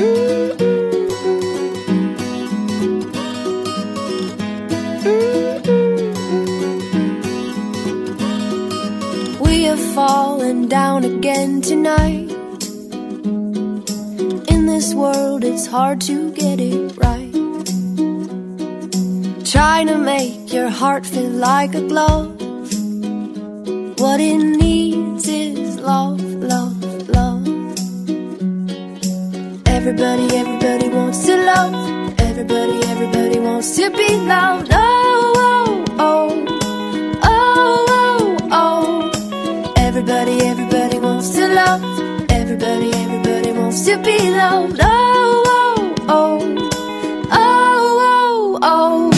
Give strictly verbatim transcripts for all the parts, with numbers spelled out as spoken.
We are falling down again tonight. In this world it's hard to get it right. Trying to make your heart feel like a glove. What it needs is love, love, love. Everybody, everybody wants to love. Everybody, everybody wants to be loved. Oh, oh, oh, oh, oh, oh. Everybody, everybody wants to love. Everybody, everybody wants to be loved. Oh, oh, oh, oh, oh, oh.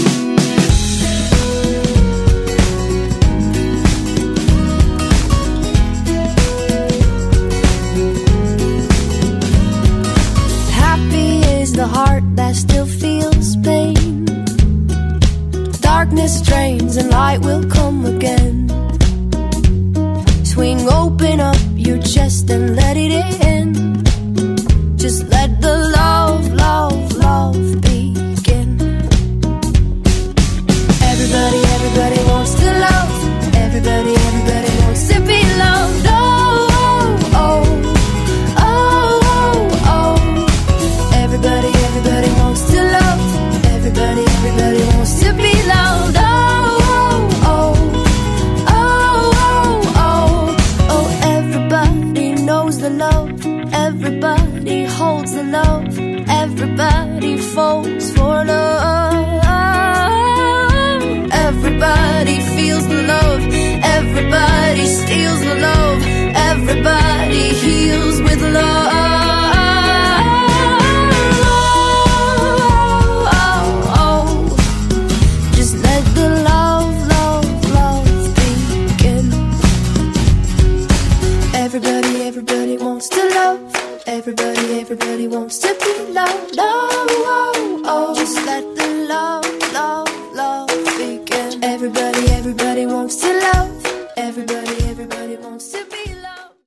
The heart that still feels pain. Darkness drains and light will come again. Swing open up your chest and let it in. Just let the love, love, love begin. Everybody, everybody wants to love. Everybody, everybody wants to be loved. Oh, oh, oh, oh, oh. Everybody, everybody wants to love. Everybody, everybody wants to be loved. Oh, oh, oh, oh, oh, oh. Everybody knows the love. Everybody holds the love. Everybody falls for love. Everybody feels the love. Everybody steals the love. Everybody heals with love. Everybody, everybody wants to love. Everybody, everybody wants to be loved. Oh, oh, oh. Just let the love, love, love begin. Everybody, everybody wants to love.